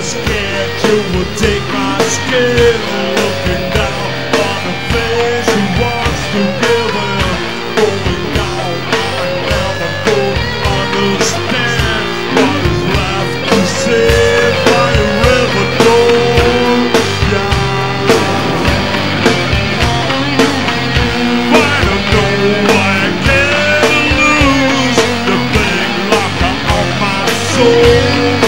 scared you would take my skin. Looking down on the face who wants to give it. Going down, I never could understand what is left to say by a river don't shine. I don't know why I can't lose the big locker of my soul.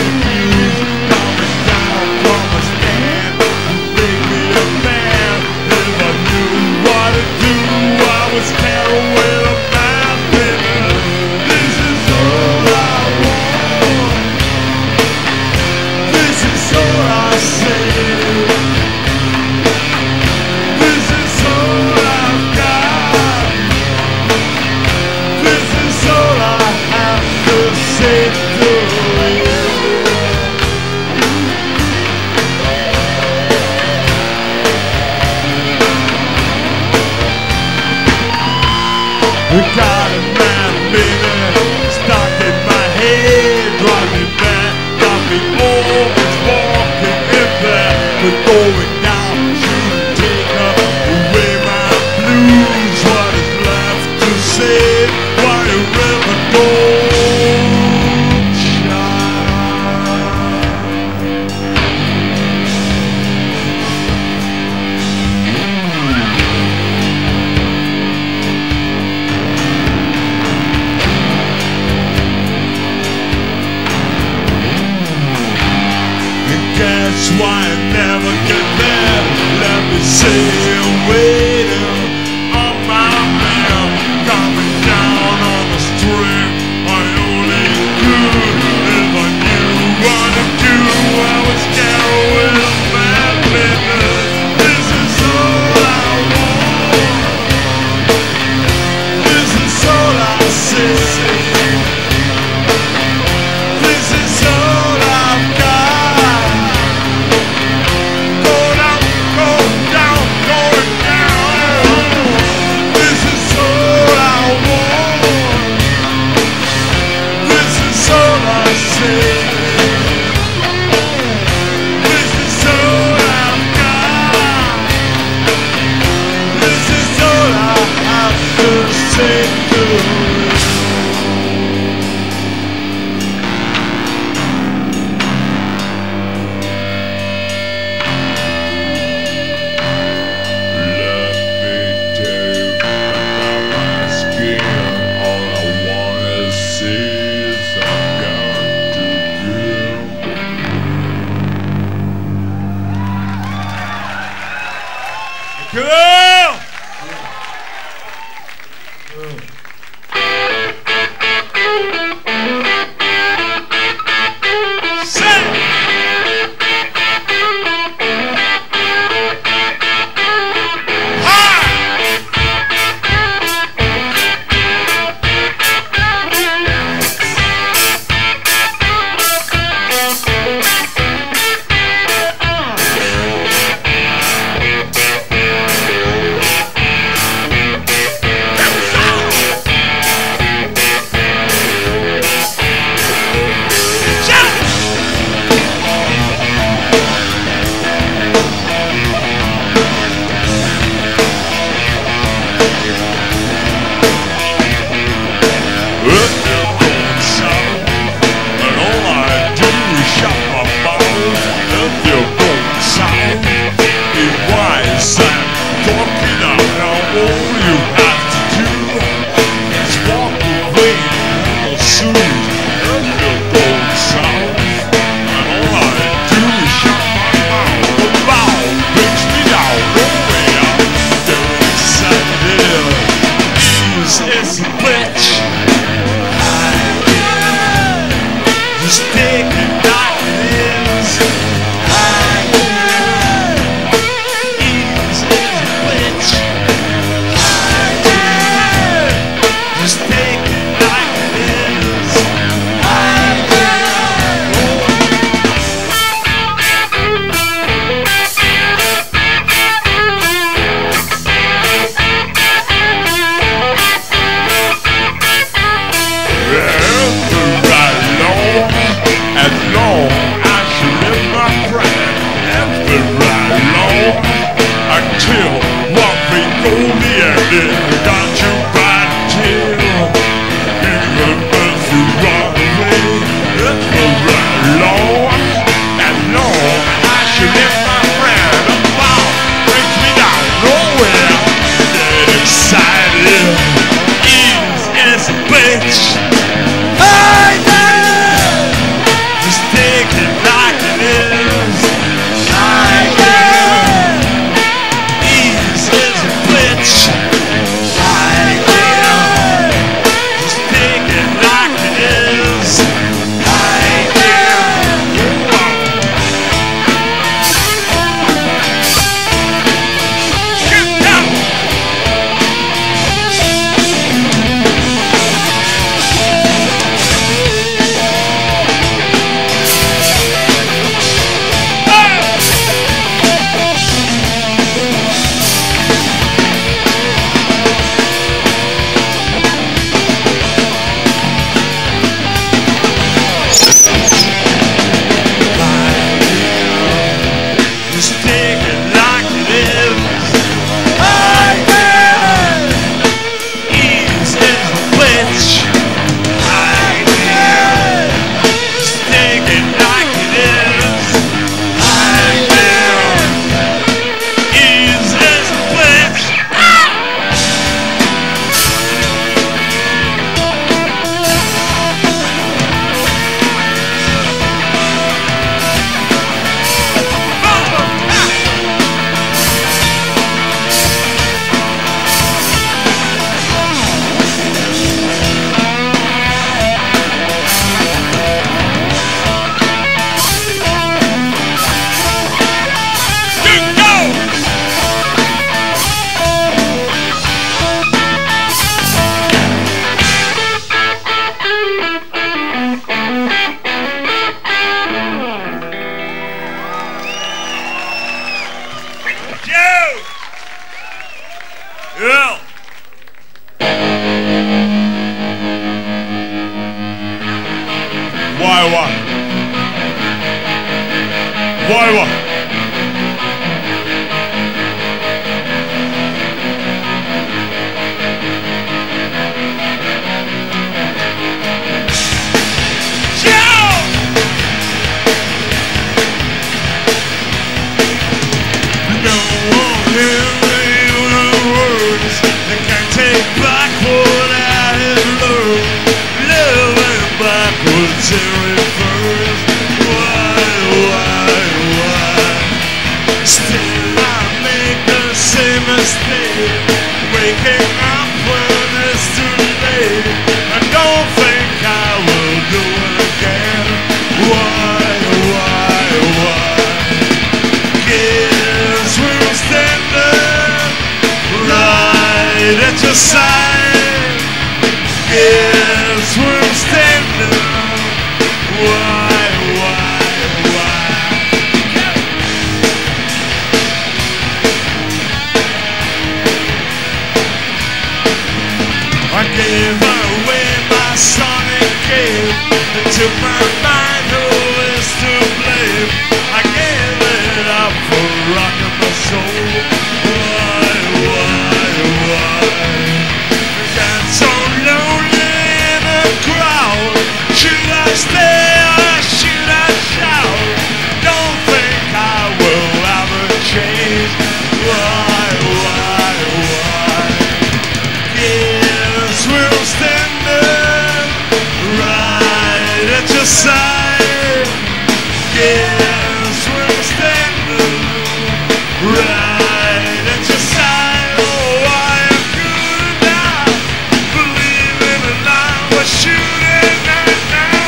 We got a man, baby, stuck in my head, drive me mad, got me always walking in there. We're going down, shouldn't take away my blues. What is left to say? Why a river don't shine? That's why I never get there. Let me say I'm waiting on my man, coming down on the string. I only could if I knew what to do. I was scared with a bad business. This is all I want. This is all I see. This is all I've got. Going down, going down. Why what? Why what? Yes, we're standing. Why? I gave away my sonic game and took my mind, who is to blame? I gave it up for rocking my soul. Why? Got so lonely in a crowd. Should I stay or should I shout? Don't think I will ever change. Why? Yes, we're standing right at your side. Yes, we're standing right at your side. Oh, I could not believe in a lie was shooting at now.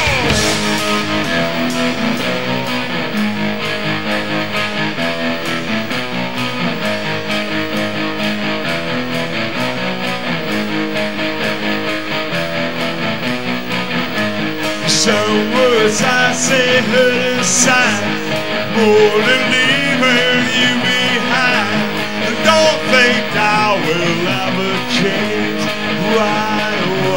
Some words I say hurt inside more than leaving you behind. Don't think I will ever change. Why?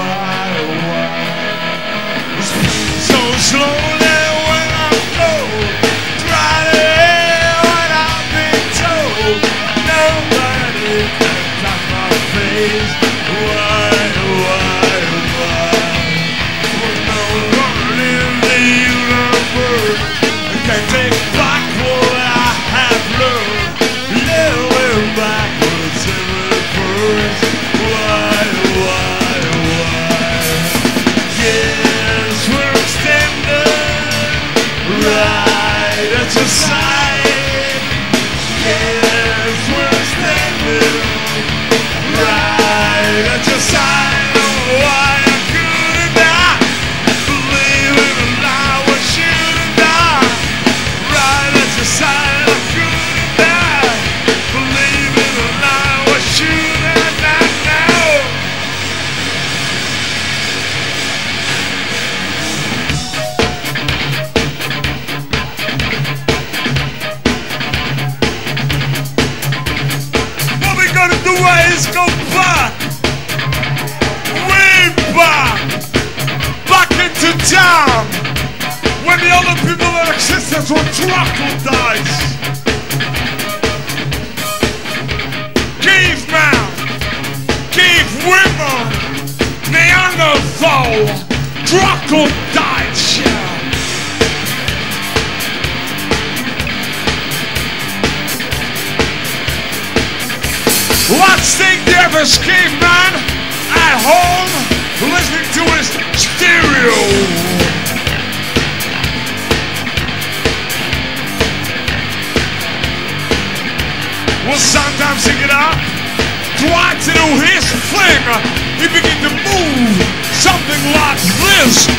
So slowly when I'm cold, try to hear what I've been told. Nobody can touch my face. Why? We're no longer in the universe. I can't take back what I have learned. Living backwards in reverse. Why? Yes, we're standing right at your side. Yes, we're standing right at your side. Oh, I could not believe in a lie when shooting down right at your side. I could not believe in a lie when shooting down now. What we gonna do is go back, way back into town, when the other people that existed were troglodytes, cavemen, cave women, Neanderthal, troglodytes, yeah. Let's take the average caveman at home listening to his stereo. Well, sometimes he get up, try to do his thing. He begin to move something like this.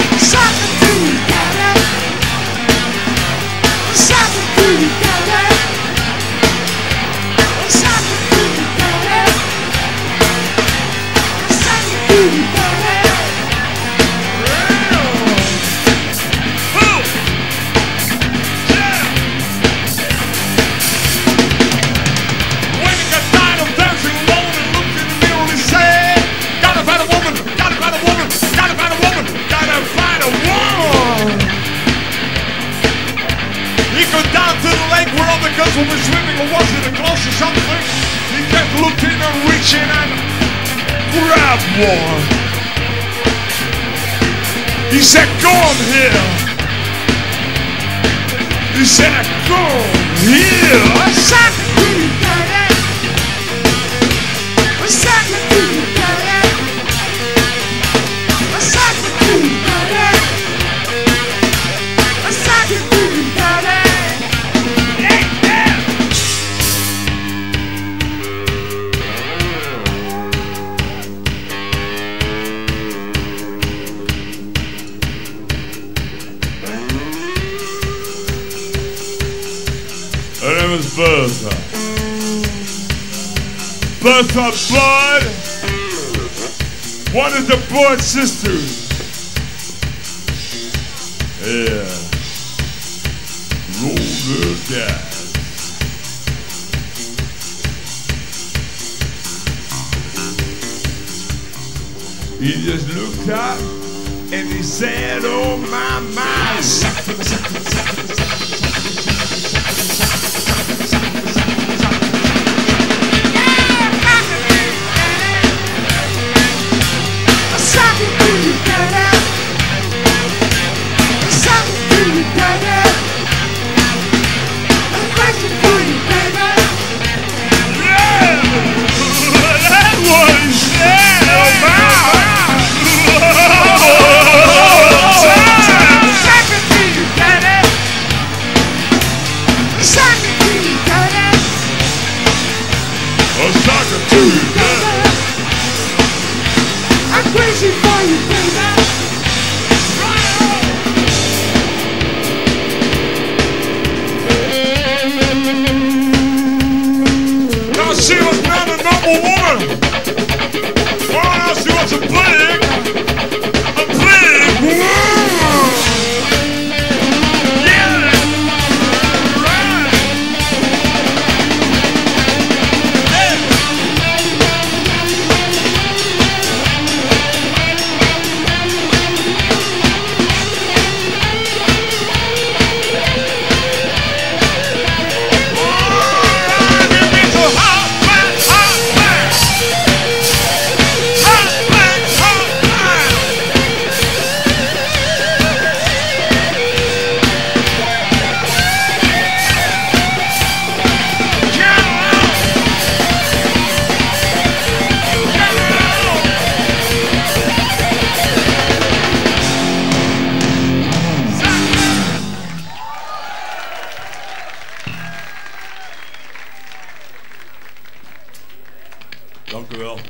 Gotta find a woman, gotta find a woman, gotta find a woman, gotta bathroom and swimming or was it a glass or something? He kept looking and reaching and grabbed one. He said, come here. He said, come here. I said, you got it. I said, you got it. I said, you got it. I said, you got it. Her name is Bertha. Bertha Bud. One of the Bud sisters. Yeah. Roll the dice. He just looked up and he said, oh my, my. Dank u wel.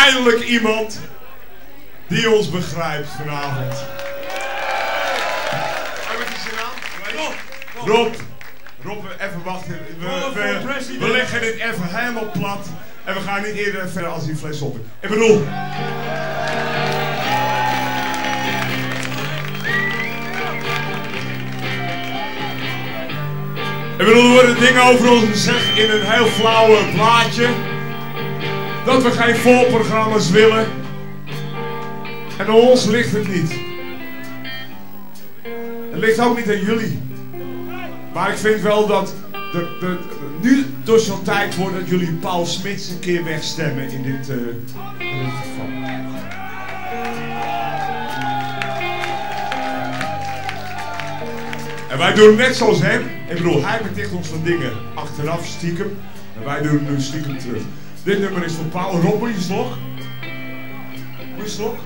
eindelijk iemand die ons begrijpt vanavond. Rob, even wachten. We leggen dit even helemaal plat. En we gaan niet eerder verder als die fles op. Ik bedoel... er worden dingen over ons gezegd in een heel flauwe blaadje. Dat we geen volprogramma's willen. En aan ons ligt het niet. Het ligt ook niet aan jullie. Maar ik vind wel dat nu dus wel tijd wordt dat jullie Paul Smits een keer wegstemmen in dit geval. En wij doen net zoals hem. Ik bedoel, hij beticht ons van dingen achteraf stiekem. En wij doen het nu stiekem terug. Dit nummer is voor Paul. Rob, moet je slok? Moet je slok?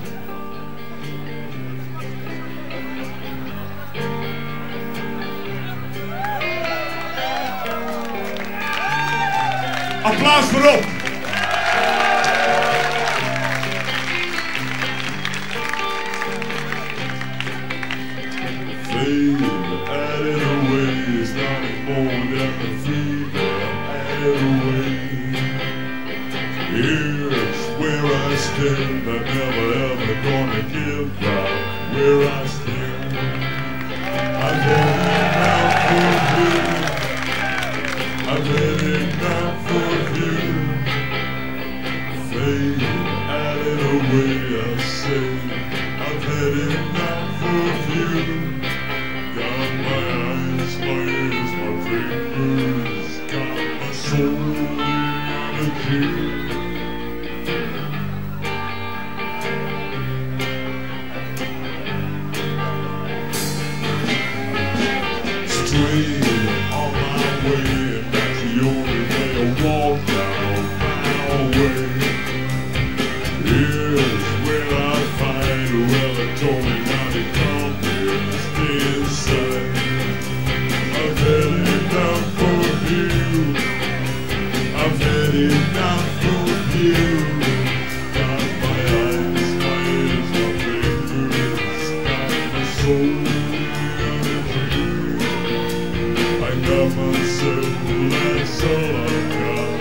Applaus voor Rob! Fever added away is nothing more than the fever added away. Here's where I stand, I'm never ever gonna give up where I stand. I've had enough for you. I've had enough of you. Fade added away, I say. I've had enough of you. Got my eyes, my ears, my fingers. Got my soul in a key. Straight on my way, and that's the only way I walk down my way. Here's where I find whoever told me not to come here, stay inside. I've had enough of you. I've had enough of you. Got my eyes, my ears, my fingers. Got my soul. I got myself, that's all I've got.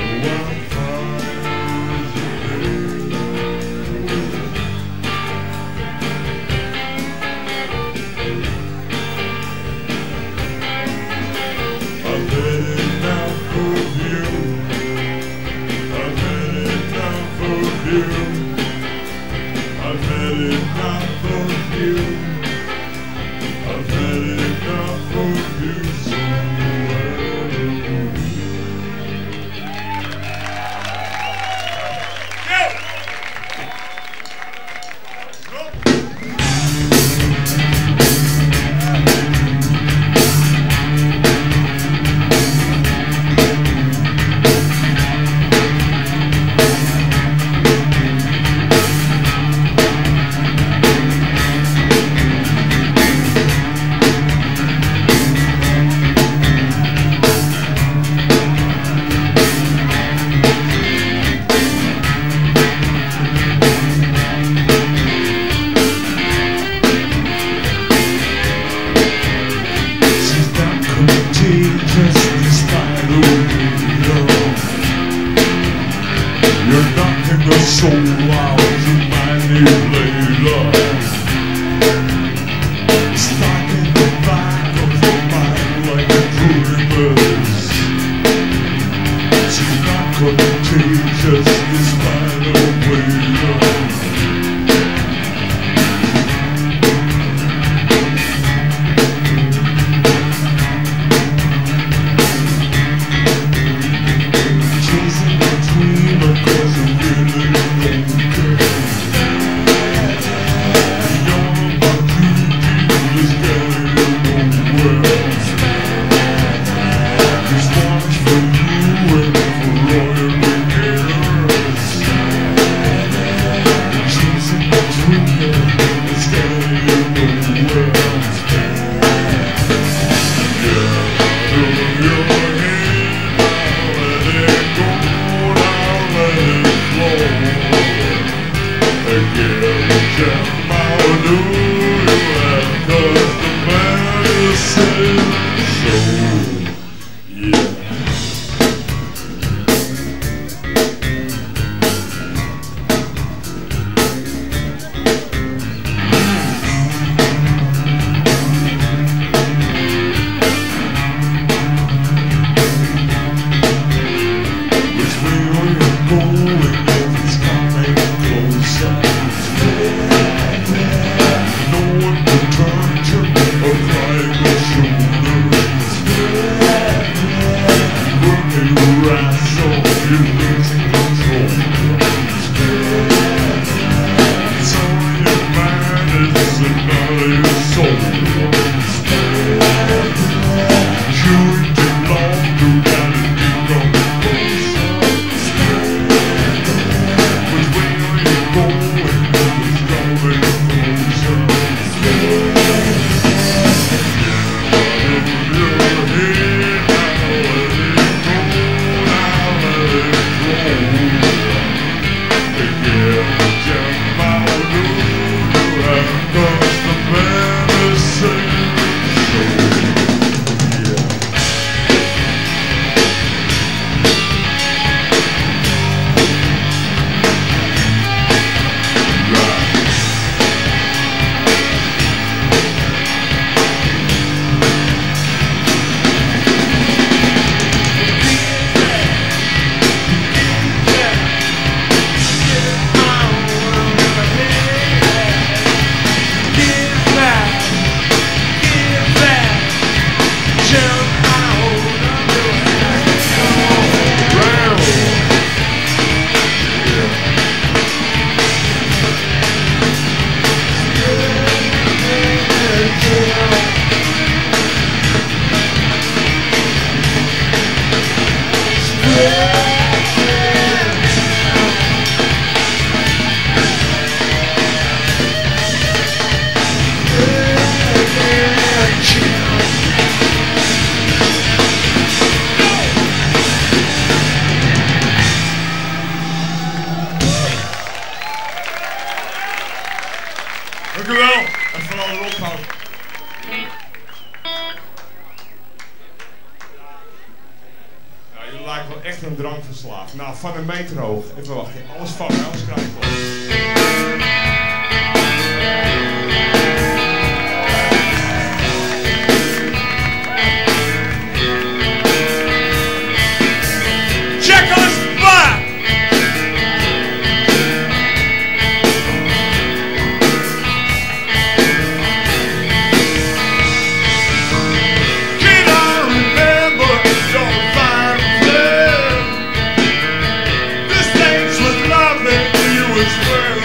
I've had enough of you. I've had enough of you. I've had enough of you. I've had enough of you. So loud to manipulate. Stuck in the back of your mind like a dreamer's. She's not contagious, this kind of way. Chasing a dream across a really long Dank u wel. En vooral de ophoud. Ja, jullie lijken wel echt een drankverslaafd. Nou, van een meter hoog. Even wachten. Alles vangen, anders krijg ik wel. Where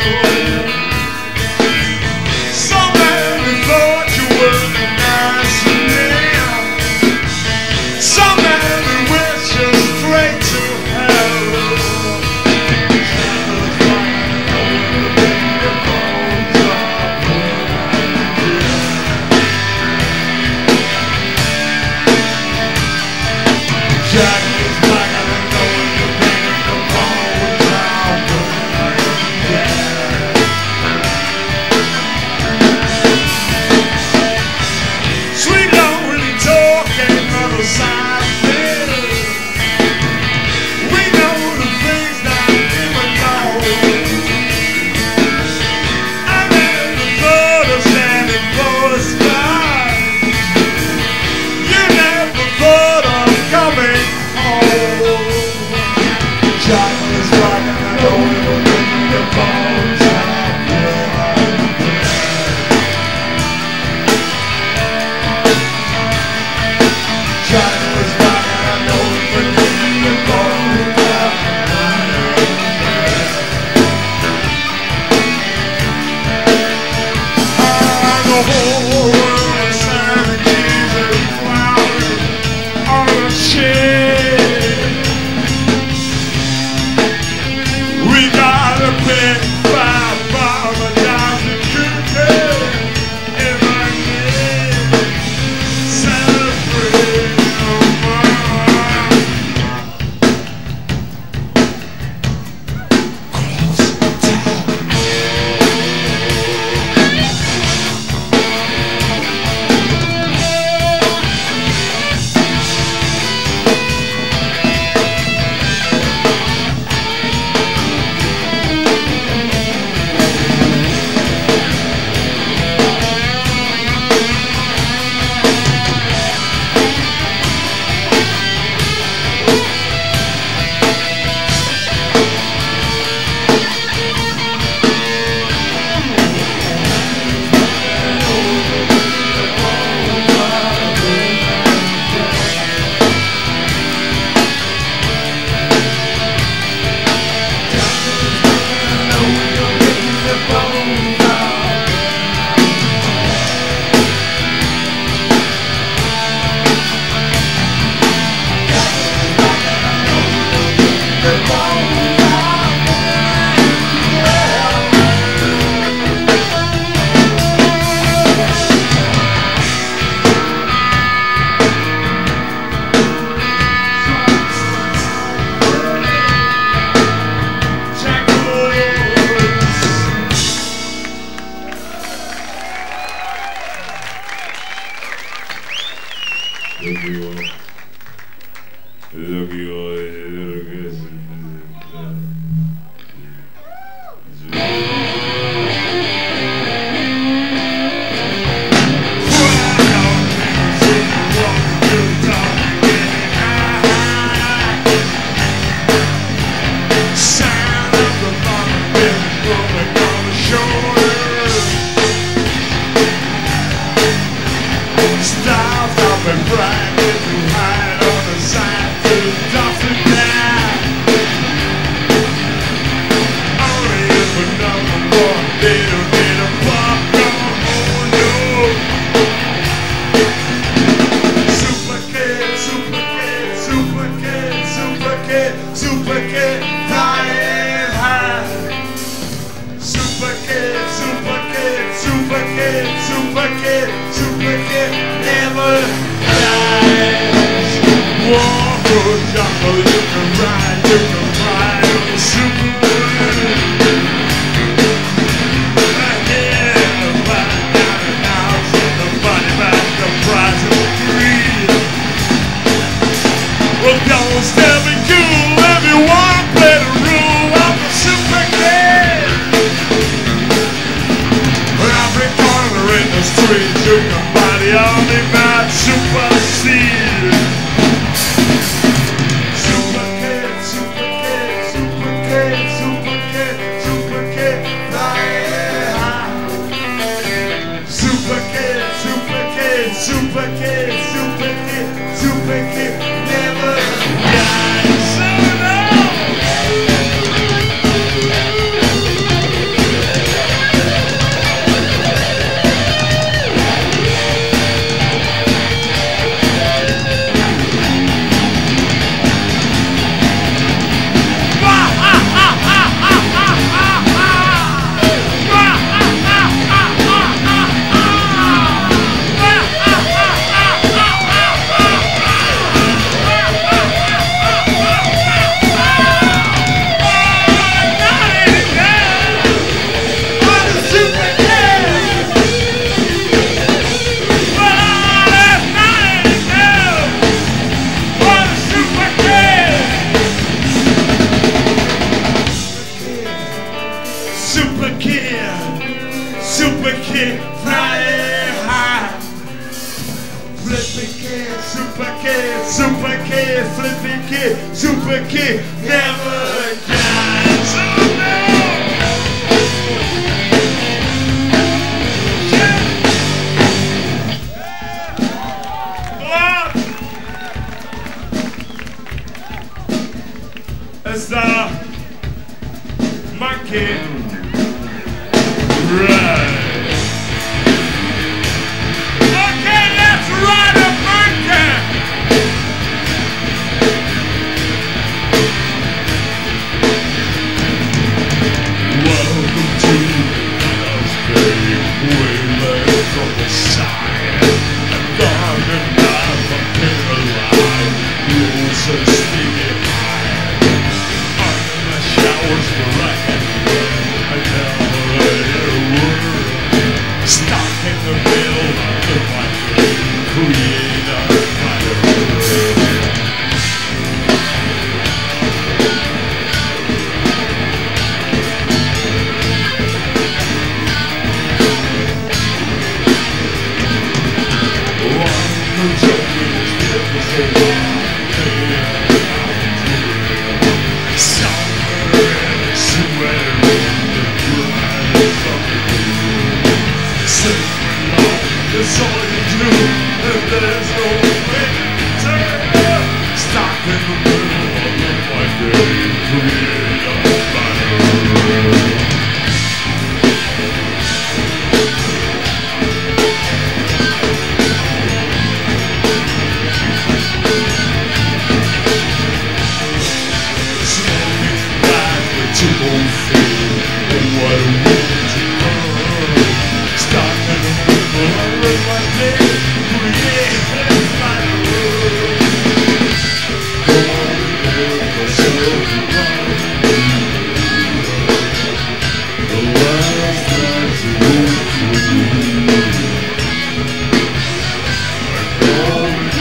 Stop in the middle of my day, create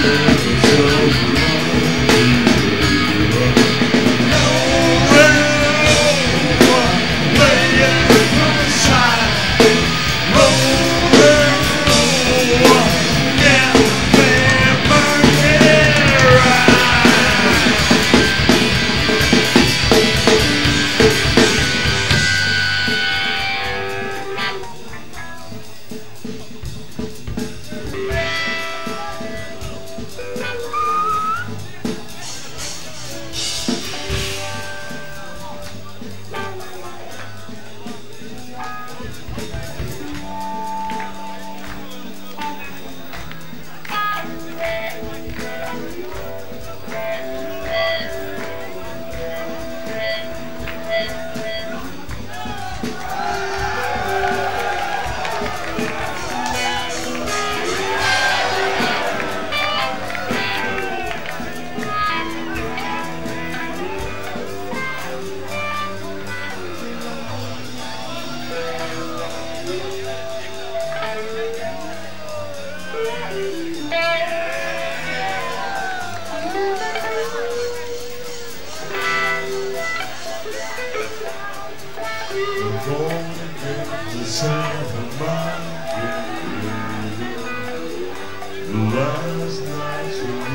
Last night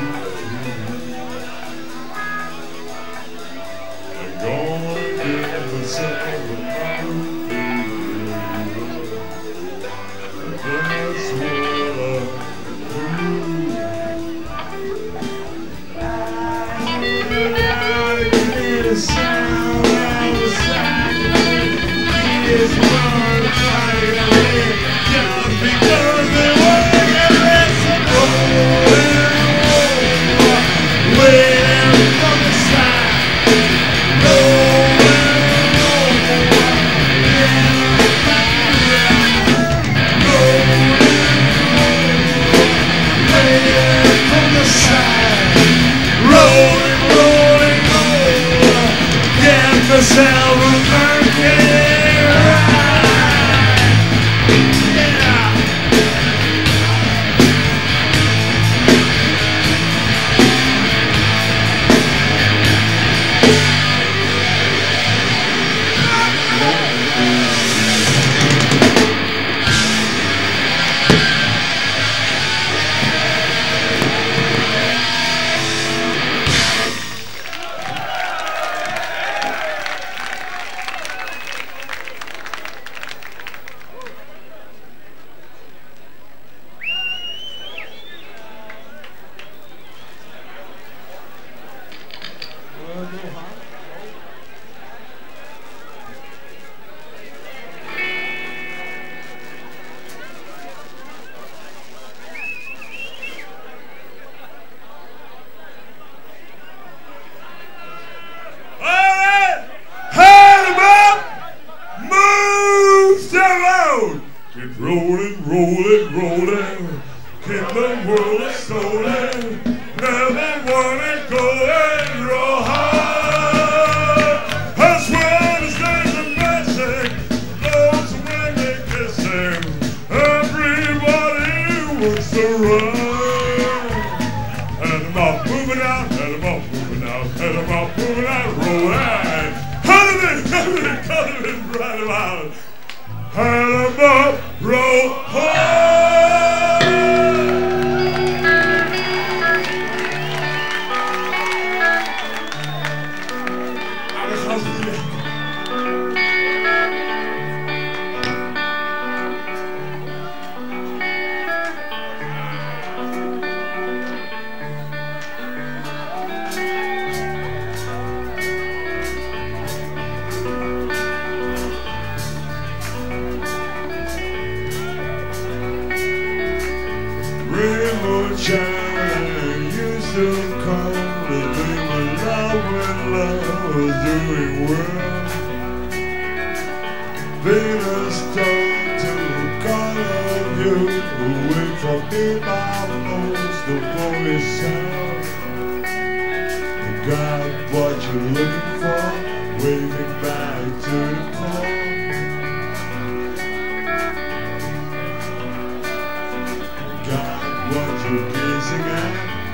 I'm gonna give myself a mountain. That's what I get a sound outside. It's one fight away. Just because they want to listen. Waiting from the side. Myself a Mercury ride. Yeah. Keep rolling, rolling, rolling. Keep the world stolen. Never wanna go and roll hard. I swear this is a message. Those women kissing. Everybody wants to run. And I'm off moving out, and I'm off moving out, and I'm off moving out, rolling. Cut it, right about. And I'm up, roll hard. Rainbow child used to come to be my love when love was doing well. Venus told to call of you away from me, my most the boy sound. You got what you're looking for, waving back to the call. What you're gazing at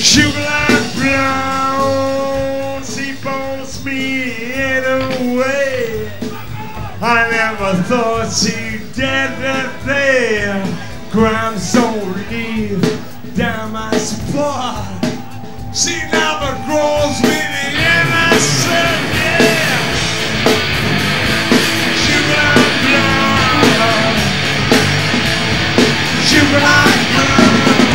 Sugar like brown, she bones me in a way. I never thought she'd get that thing. Crime don't leave down my spot. She never grows with the innocent, yeah. Sugar like brown, sugar like brown.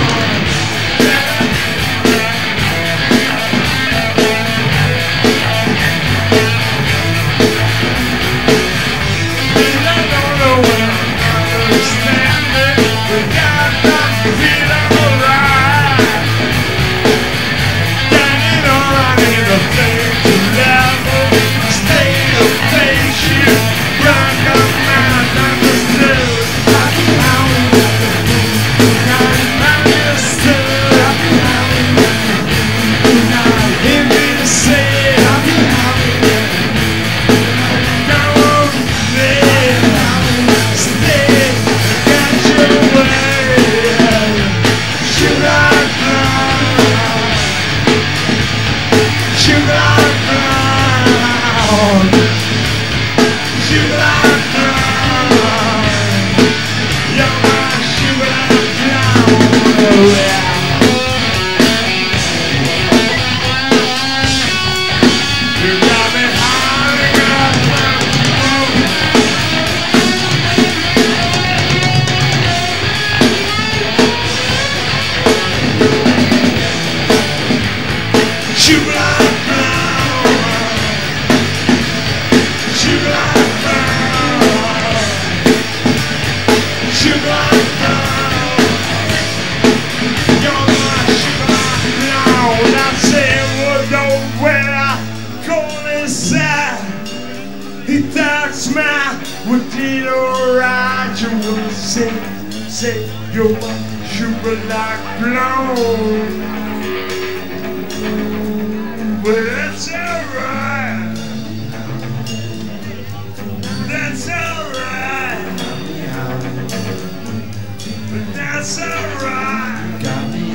Say you're my sugar like clown. But that's alright. That's alright. But that's alright. Got me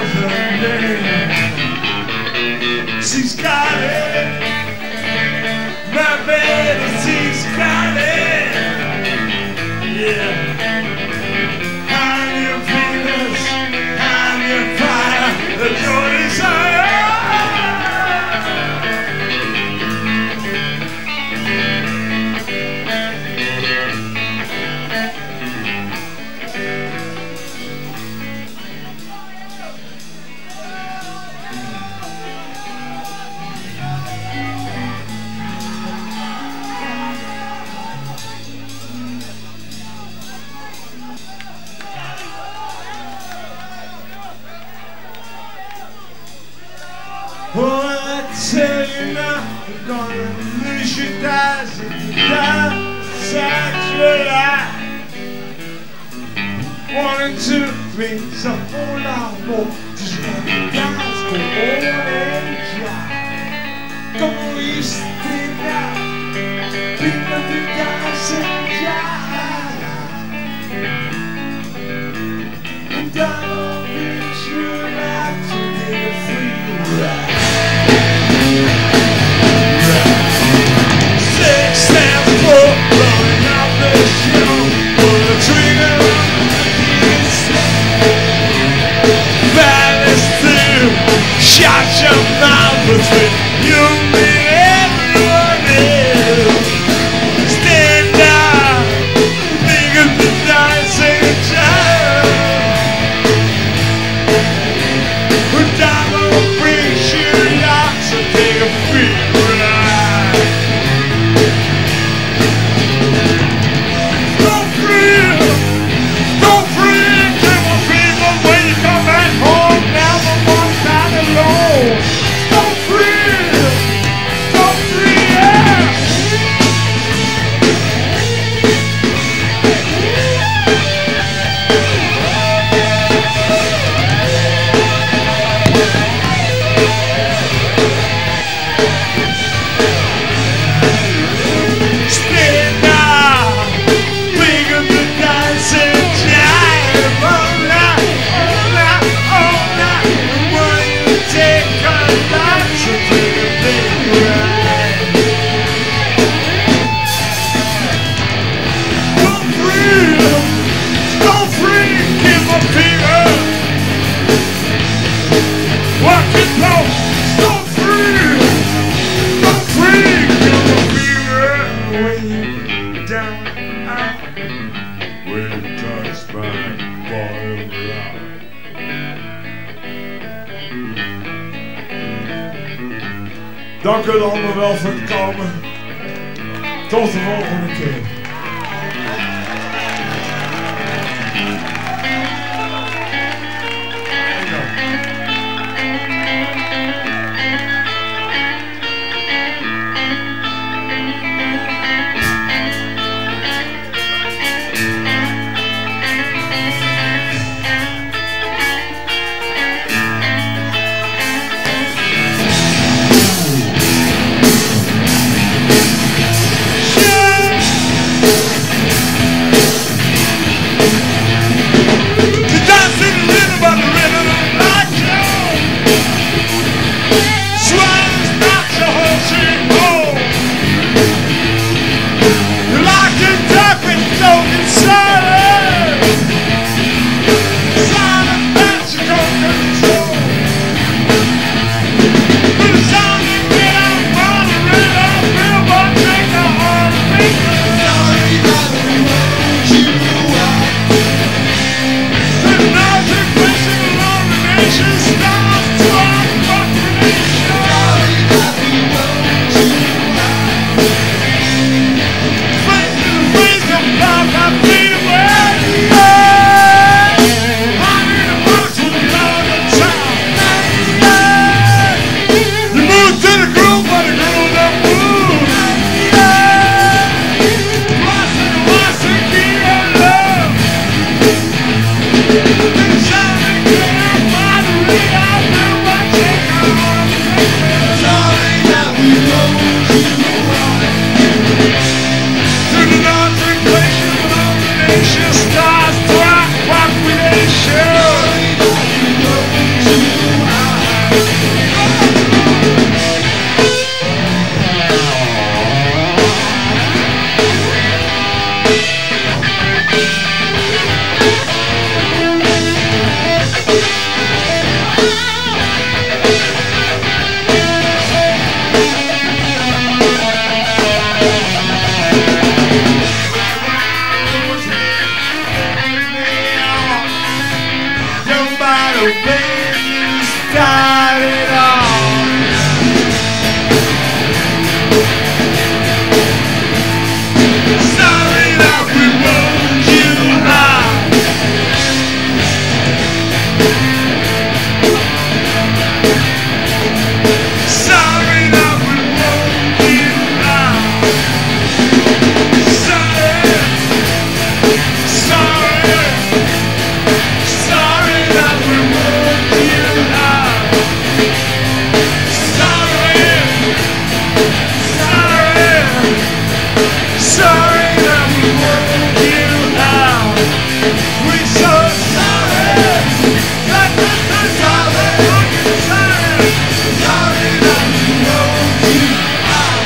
was her name. She's got it, my baby, she's got it. Yeah. I'm your Venus, I'm your fire, your desire. Oh, I tell you now, you're gonna lose your eyes if you die inside your life. 1 and 2, 3, some more, lot more. Just let the guys go on and dry. Come on, you stand out, beat up the guys and dry. And I'll beat you out to get a free ride. Shut your mouth between you and everyone else. Stand up, think of the dancing child. Diamond will bring you lots and take a free ride. Go free, give my people when you come back home. Never one time alone. Go free, yeah. Stand up, think of the dancing jive. All night, all night. And when you take a lot to take a big ride. Go free, give a finger. Walk it low, go free, give a finger. When you're down out, when you touch my bottom line. Dank u allemaal wel voor het komen. Tot de volgende keer. when you started off. Sorry that we woke you up. Sorry that we woke you up. Sorry, sorry, sorry that we woke you up. Sorry, sorry, sorry that we woke you up. We're so sorry that this is all that we can say. Sorry that we woke you up.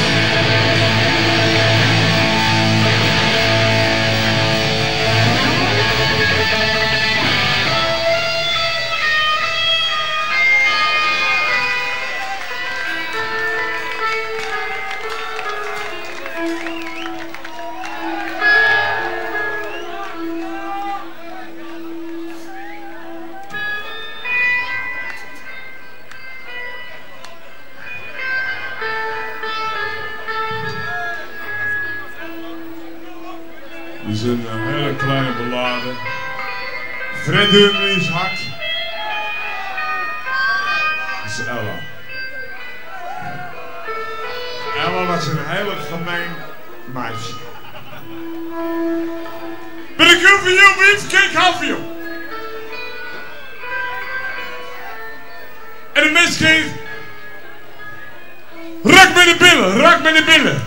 Dit is een hele kleine ballade. Fred Durmley's hart. Dat is Ella. Ella was een hele gemeen meisje. Ben ik goed voor jou, Wief? Kijk, hou voor jou. En de mens kreeg... Rak met de billen, rak met de billen.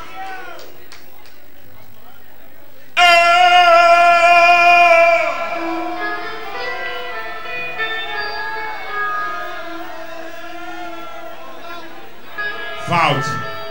Fout.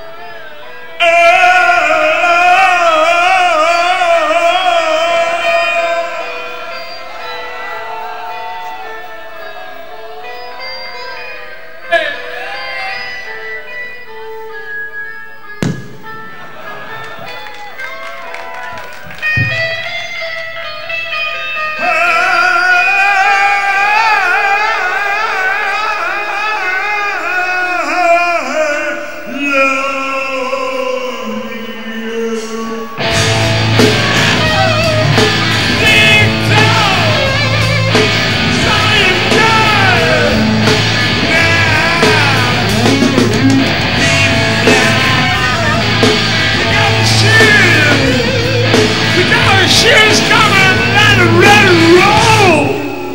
She's coming, let it roll.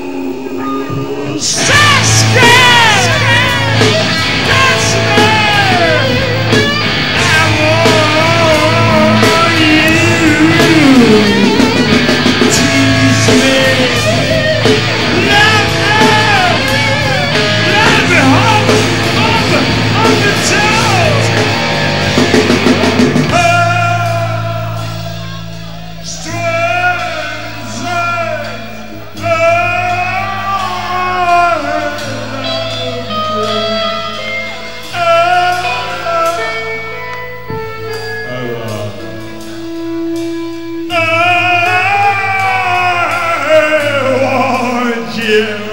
So scared, that's me. I want you. Tease me, let me hold on the toes. Yeah.